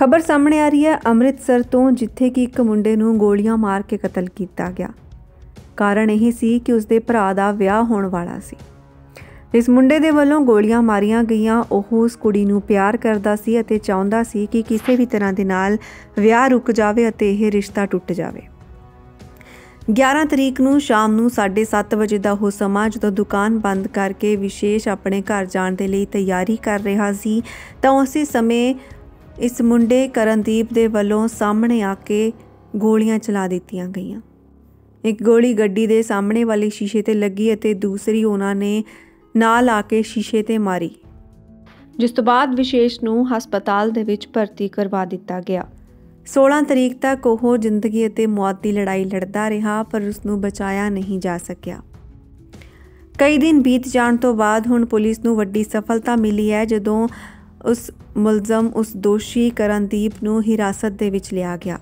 खबर सामने आ रही है अमृतसर तो, जिथे कि एक मुंडे नूं गोलियां मार के कतल किया गया। कारण यही सी कि उसके भरा दा विआह होने वाला सी। इस मुंडे दे वल्लों गोलियां मारियां गईयां। ओह उस कुड़ी नूं प्यार करदा सी अते चाहुंदा सी कि किसी भी तरह दे नाल विआह रुक जावे अते यह रिश्ता टुट जावे। 11 तरीक नूं शाम नूं 7:30 बजे का वो समा जदों दुकान बंद करके विशेष अपने घर जाण दे लई तैयारी कर रहा सी तां उसी समय इस मुंडे करनदीप दे वल्लों सामने आके गोलियां चला दित्तियां गईयां। एक गोली गड्डी दे सामने वाले शीशे ते लगी अते दूसरी उन्हां ने नाल आके शीशे ते मारी, जिस तो बाद विशेष नूं हस्पताल दे विच भर्ती करवा दिता गया। 16 तरीक तक वो जिंदगी अते मौत की लड़ाई लड़दा रहा, पर उसनूं बचाया नहीं जा सकिया। कई दिन बीत जाण तो बाद हुण पुलिस नूं वड्डी सफलता मिली है, जदों उस मुलजम उस दोषी करनदीप नूं हिरासत दे विच लिया गया।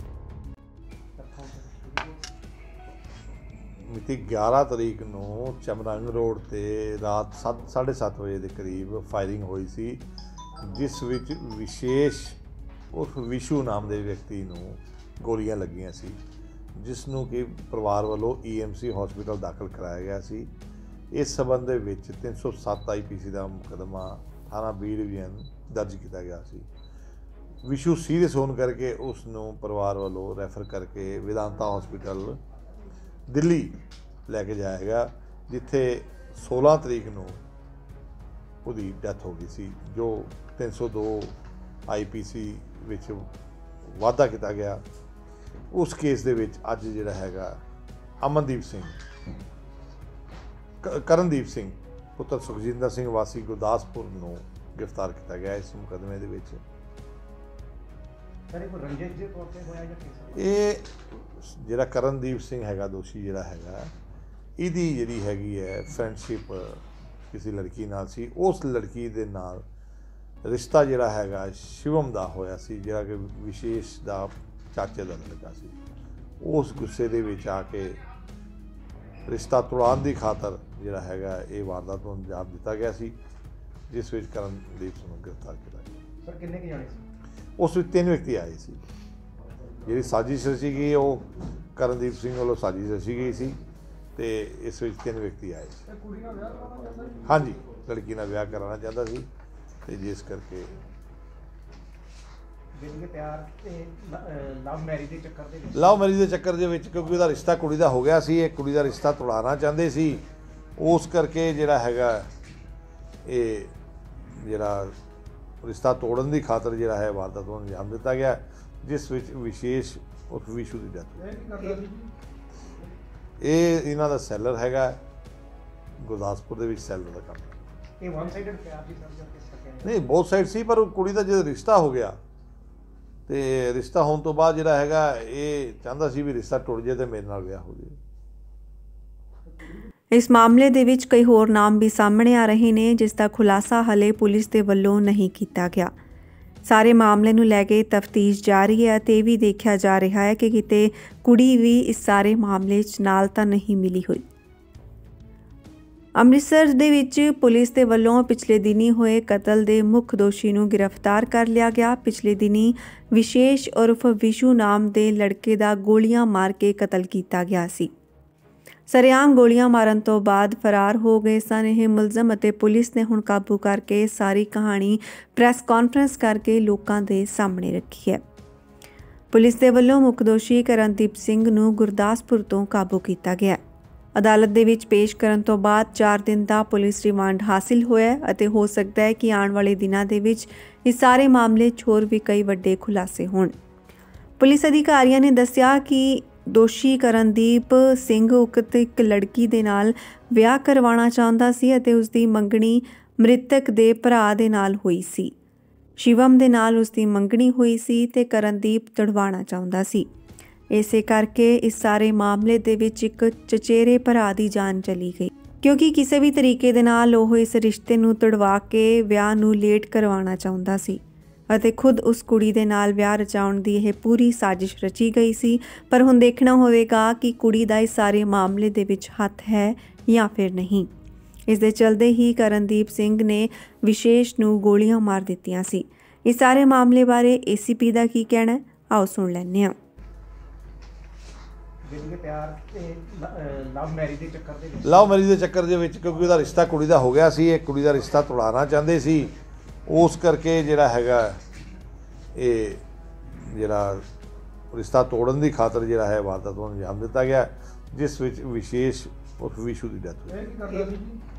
मिति 11 तरीक नूं चमरंग रोड ते रात 7:30 बजे के करीब फायरिंग हुई सी, जिस विच विशेष उस विशू नाम के व्यक्ति नूं गोलियां लगियां सी, जिसनूं कि परिवार वालों EMC हॉस्पिटल दाखिल कराया गया सी। इस संबंध दे विच 307 IPC का मुकदमा थाना बी डिवीजन दर्ज किया गया सी। विशू सीरीयस होने करके उसनूं परिवार वालों रैफर करके वेदांता हॉस्पिटल दिल्ली लैके जाया गया, जिथे 16 तरीक नूं उहदी डैथ हो गई सी, जो 302 IPC विच वाधा किया गया। उस केस दे विच अज जिहड़ा हैगा अमनदीप सिंह करनदीप सिंह पुत्र सुखजिंदर सिंह वासी गुरदासपुर नूं गिरफ्तार किया गया। इस मुकदमे दे विच ये जिहड़ा करनदीप सिंह हैगा दोषी जिहड़ा हैगा, इहदी जिहड़ी हैगी है फ्रेंडशिप किसी लड़की नाल सी। उस लड़की दे नाल रिश्ता जिहड़ा हैगा शिवम दा होया सी, जिहड़ा कि विशेष दा चाचे दा लड़का सी। उस गुस्से दे विच आके रिश्ता तोड़ाउण दी खातर जिहड़ा हैगा ये वारदात नूं अंजाम दिता गया सी, जिस विच करनदीप सिंह नूं गिरफ्तार किया गया। सर किन्ने के जाने सी? उस विच 3 व्यक्ति आए सी। जिहड़ी साजिश रची गई वो करनदीप सिंह वालों साजिश रची गई सी ते इस विच 3 व्यक्ति आए सी। हाँ जी, लड़की नाल विआह कराना चाहता सी ते जिस करके लव मैरिज के चक्कर दे विच क्योंकि उसदा रिश्ता कुड़ी दा हो गया सी, एक कुड़ी दा रिश्ता तोड़ाना चाहते सी, उस करके जिहड़ा हैगा ये जिहड़ा रिश्ता तोड़न की खातर जिहड़ा है वारदात नूं अंजाम दिता गया, जिस विच विशेष उस विशू की डेथ हुई। ये इन्हां दा सैलर हैगा, गुरदासपुर दे विच सैलर का काम ये वन साइडेड प्यार दी सब नहीं, बहुत साइड सी, पर कुड़ी दा जो रिश्ता हो गया तो रिश्ता होने तो बाद जिहड़ा हैगा ये चाहता सी भी रिश्ता टुट जाए तो मेरे नाल विआह हो जाए। इस मामले दे विच कई होर नाम भी सामने आ रहे ने, जिसका खुलासा हले पुलिस दे वल्लों नहीं किया गया। सारे मामले नूं लैके तफ्तीश जारी है ते भी देखा जा रहा है कि किते कुड़ी भी इस सारे मामले च नाल तां नहीं मिली हुई। अमृतसर दे विच पुलिस दे वल्लों पिछले दिनी होए कतल दे मुख दोषी नूं गिरफ्तार कर लिया गया। पिछले दिनी विशेष उर्फ विशू नाम दे लड़के दा गोलियां मार के कतल किया गया सी। सरेआम गोलियां मारन तो बाद फरार हो गए सन यह मुलजम अते पुलिस ने हुण काबू करके सारी कहानी प्रैस कॉन्फ्रेंस करके लोकां दे सामने रखी है। पुलिस दे वल्लों मुख दोषी करनदीप सिंह नूं गुरदासपुर तो काबू किया गया। अदालत दे विच पेश करन तो बाद 4 दिन का पुलिस रिमांड हासिल होया अते हो सकता है कि आने वाले दिनों दे विच इस सारे मामले च होर भी कई वड्डे खुलासे होण। पुलिस अधिकारियों ने दस्सिया कि दोषी करनदीप सिंह उक्त एक लड़की दे नाल विआह करवाना चाहुंदा सी अते उसदी मंगणी मृतक दे भरा दे नाल होई सी। शिवम दे नाल उसदी मंगणी हुई सी ते करनदीप तड़वाना चाहुंदा सी। इसे करके इस सारे मामले दे विच एक चचेरे भरा दी जान चली गई, क्योंकि किसी भी तरीके दे नाल ओह इस रिश्ते नूं तड़वा के विआह नूं लेट करवाना चाहुंदा सी ਅਤੇ खुद उस कुड़ी दे नाल विआह रचाउण दी यह पूरी साजिश रची गई सी। पर हुण देखना होवेगा कि कुड़ी दा इस सारे मामले दे विच हत्थ है या फिर नहीं। इस दे चलदे ही करनदीप सिंह ने विशेष नूं गोलियां मार दित्तियां सी। इस सारे मामले बारे ACP ਦਾ ਕੀ ਕਹਿਣਾ ਹੈ, ਆਓ ਸੁਣ ਲੈਂਦੇ ਹਾਂ। ਜਿਨ੍ਹਾਂ ਦੇ ਪਿਆਰ ਤੇ ਲਵ ਮੈਰਿਜ ਦੇ ਚੱਕਰ ਦੇ ਵਿੱਚ ਲਵ ਮੈਰਿਜ ਦੇ ਚੱਕਰ ਦੇ ਵਿੱਚ ਕਿਉਂਕਿ ਉਹਦਾ ਰਿਸ਼ਤਾ ਕੁੜੀ ਦਾ ਹੋ ਗਿਆ ਸੀ, ਇਹ ਕੁੜੀ ਦਾ ਰਿਸ਼ਤਾ ਤੋੜਾਉਣਾ ਚਾਹੁੰਦੇ ਸੀ, ਉਸ ਕਰਕੇ ਜਿਹੜਾ ਹੈਗਾ ਇਹ ਜਿਹੜਾ ਰਿਸ਼ਤਾ ਤੋੜਨ ਦੀ ਖਾਤਰ ਜਿਹੜਾ ਹੈ ਵਾਰਦਾਤ ਨੂੰ ਅੰਜਾਮ ਦਿੱਤਾ ਗਿਆ, ਜਿਸ ਵਿੱਚ ਵਿਸ਼ੇਸ਼ ਉਰਫ ਵਿਸ਼ੂ ਦੀ ਡੈਥ ਹੋਈ।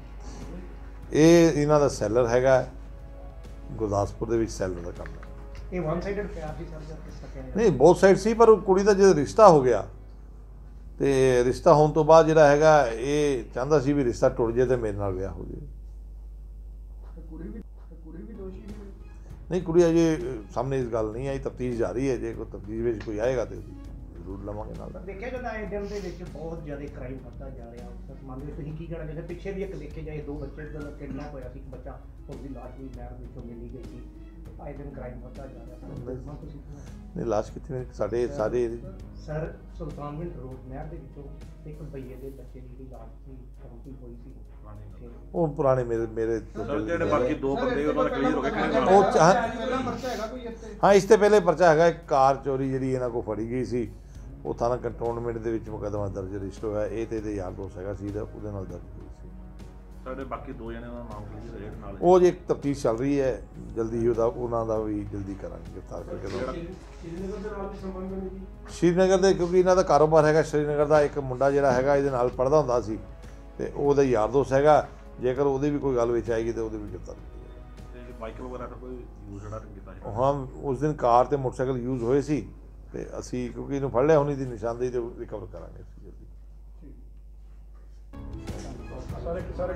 ਇਹ ਇਹਨਾਂ ਦਾ ਸੈਲਰ ਹੈਗਾ, ਗੁਰਦਾਸਪੁਰ ਦੇ ਵਿੱਚ ਸੈਲਰ ਦਾ ਕੰਮ ਹੈ। ਇਹ ਵਨ ਸਾਈਡਡ ਪਿਆਰ ਦੀ ਸਰ ਕਿਸ ਸਕਿਆ ਨਹੀਂ, ਬਹੁਤ ਸਾਈਡ ਸੀ, ਪਰ ਉਹ ਕੁੜੀ ਦਾ ਜਦੋਂ ਰਿਸ਼ਤਾ ਹੋ ਗਿਆ ਤੇ ਰਿਸ਼ਤਾ ਹੋਣ ਤੋਂ ਬਾਅਦ ਜਿਹੜਾ ਹੈਗਾ ਇਹ ਚਾਹੁੰਦਾ ਸੀ ਵੀ ਰਿਸ਼ਤਾ ਟੁੱਟ ਜਾਏ ਤੇ ਮੇਰੇ ਨਾਲ ਵਿਆਹ ਹੋ ਜਾਏ। ਕੁੜੀ ਵੀ ਦੋਸ਼ੀ ਨਹੀਂ, ਕੁੜੀ ਅਜੇ ਸਾਹਮਣੇ ਇਸ ਗੱਲ ਨਹੀਂ ਆਈ, ਤਫਤੀਸ਼ ਜਾਰੀ ਹੈ, ਜੇ ਕੋਈ ਤਫਤੀਸ਼ ਵਿੱਚ ਕੋਈ ਆਏਗਾ ਤੇ ਜ਼ਰੂਰ ਲਵਾਂਗੇ ਨਾਲ। ਦੇਖਿਆ ਜਾਂਦਾ ਹੈ ਦਿਨ ਦੇ ਵਿੱਚ ਬਹੁਤ ਜ਼ਿਆਦਾ ਕ੍ਰਾਈਮ ਵੱਧਦਾ ਜਾ ਰਿਹਾ ਉਸ ਸੰਬੰਧ ਵਿੱਚ ਤੁਸੀਂ ਕੀ ਕਹਿਣਾ ਚਾਹੁੰਦੇ? ਪਿੱਛੇ ਵੀ ਇੱਕ ਦੇਖੇ ਜਾਏ 2 ਬੱਚੇ ਦਾ ਕਿਡਨੈਪ ਹੋਇਆ ਸੀ, ਇੱਕ ਬੱਚਾ ਉਸਦੀ ਲਾਸ਼ ਵੀ ਨਹਿਰ ਵਿੱਚੋਂ ਮਿਲੀ ਗਈ ਸੀ, ਆਏ ਦਿਨ ਕ੍ਰਾਈਮ ਵੱਧਦਾ ਜਾ ਰਿਹਾ। ਤੁਸੀਂ ਨਹੀਂ, ਲਾਸ਼ ਕਿੱਥੇ ਸਾਡੇ ਸਾਰੇ ਸਰ ਸੁਲਤਾਨਵਿੰਡ ਰੋਡ ਨਹਿਰ ਦੇ ਵਿੱਚੋਂ ਇੱਕ ਬਈਏ ਦੇ ਬੱਚੇ ਦੀ ਜਿਹੜੀ ਲਾਸ਼ ਸੀ ਫੌਂਕੀ ਹੋਈ ਸੀ। ਉਹ ਪੁਰਾਣੇ ਮੇਰੇ ਜਿਹੜੇ ਬਾਕੀ 2 ਬੰਦੇ ਉਹਨਾਂ ਦਾ ਕਲੀਅਰ ਹੋ ਗਿਆ ਕਿਹੜੇ ਉਹ ਪਰਚਾ ਹੈਗਾ ਕੋਈ ਇੱਥੇ? ਹਾਂ, ਇਸ ਤੇ ਪਹਿਲੇ ਪਰਚਾ ਹੈਗਾ, ਇੱਕ ਕਾਰ ਚੋਰੀ ਜਿਹੜੀ ਇਹਨਾਂ ਕੋਲ ਫੜੀ ਗਈ ਸੀ, ਉਹ ਥਾਣਾ ਕੰਟੋਨਮੈਂਟ ਦੇ ਵਿੱਚ ਮੁਕੱਦਮਾ ਦਰਜ ਰਜਿਸਟਰ ਹੋਇਆ। ਇਹ ਤੇ ਇਹਦੇ ਯਾਰ ਦੋਸਤ ਹੈਗਾ ਸੀ, ਉਹਦੇ ਨਾਲ ਦਰਜ ਹੋਈ ਸੀ। ਸਾਡੇ ਬਾਕੀ 2 ਜਣਿਆਂ ਦਾ ਨਾਮ ਕਲੀਅਰ ਹੈ ਜਿਹੜੇ ਨਾਲ ਉਹ ਜੇ ਤਫਤੀਸ਼ ਚੱਲ ਰਹੀ ਹੈ, ਜਲਦੀ ਹੀ ਉਹਨਾਂ ਦਾ ਵੀ ਜਲਦੀ ਕਰਾਂਗੇ ਗ੍ਰਿਫਤਾਰ ਕਰਕੇ। ਸ਼੍ਰੀਨਗਰ ਦੇ ਨਾਲ ਸੰਬੰਧ ਨਹੀਂ ਜੀ? ਸ਼੍ਰੀਨਗਰ ਦੇ, ਕਿਉਂਕਿ ਇਹਨਾਂ ਦਾ ਕਾਰੋਬਾਰ ਹੈਗਾ ਸ਼੍ਰੀਨਗਰ ਦਾ। ਇੱਕ ਮੁੰਡਾ ਜਿਹੜਾ ਹੈਗਾ ਇਹਦੇ ਨਾਲ ਪੜ੍ਹਦਾ ਹੁੰਦਾ ਸੀ ਤੇ ਉਹਦਾ ਯਾਰ ਦੋਸਤ ਹੈਗਾ, ਜੇਕਰ ਉਹਦੀ ਵੀ ਕੋਈ ਗੱਲ ਵਿੱਚ ਆਏਗੀ ਤੇ ਉਹਦੇ ਵੀ ਗ੍ਰਿਫਤਾਰ ਕੀਤੀ ਤੇ ਬਾਈਕ ਵਗੈਰਾ ਦਾ ਕੋਈ ਯੂਜ਼ ਜਿਹੜਾ ਕੀਤਾ ਸੀ? ਹਾਂ, ਉਸ ਦਿਨ ਕਾਰ ਤੇ ਮੋਟਰਸਾਈਕਲ ਯੂਜ਼ ਹੋਏ ਸੀ ਤੇ ਅਸੀਂ ਕਿਉਂਕਿ ਇਹਨੂੰ ਫੜ ਲਿਆ, ਹੁਣ ਇਹਦੀ ਨਿਸ਼ਾਨਦੇਹੀ ਤੇ ਰਿਕਵਰ ਕਰਾਂਗੇ ਅਸੀਂ ਜਲਦੀ। ਸਾਰੇ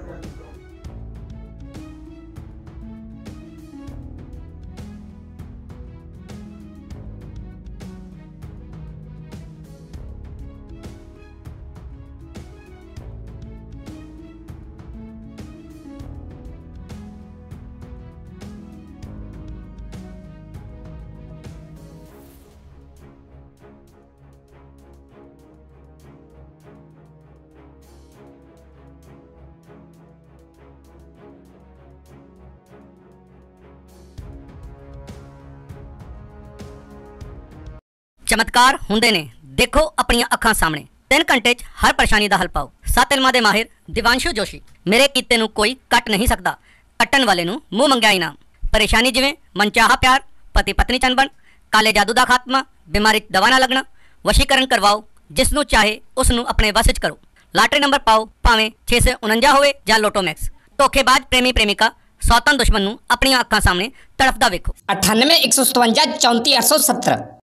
चमत्कार हुंदे ने, देखो अपनी अखां सामने। 3 घंटे च हर परेशानी का हल पाओ। 7 इल्मां दे माहिर दिवांशु जोशी। मेरे कीते नूं कोई कट नहीं सकता, कट्टन वाले नूं मुंह मंगिया इनाम। परेशानी जिवें मनचाहा प्यार, पति पत्नी चंबन, काले जादू का खात्मा, बीमारी दवा ना लगना, वशीकरण करवाओ, जिसनूं चाहे उसनूं अपने वस च करो। लाटरी नंबर पाओ, भावें 649 होवे जां लोटो मैक्स। धोखेबाज प्रेमी प्रेमिका सौतन दुश्मन नूं अपनी अखां सामने तड़फदा वेखो। 98 157 34 817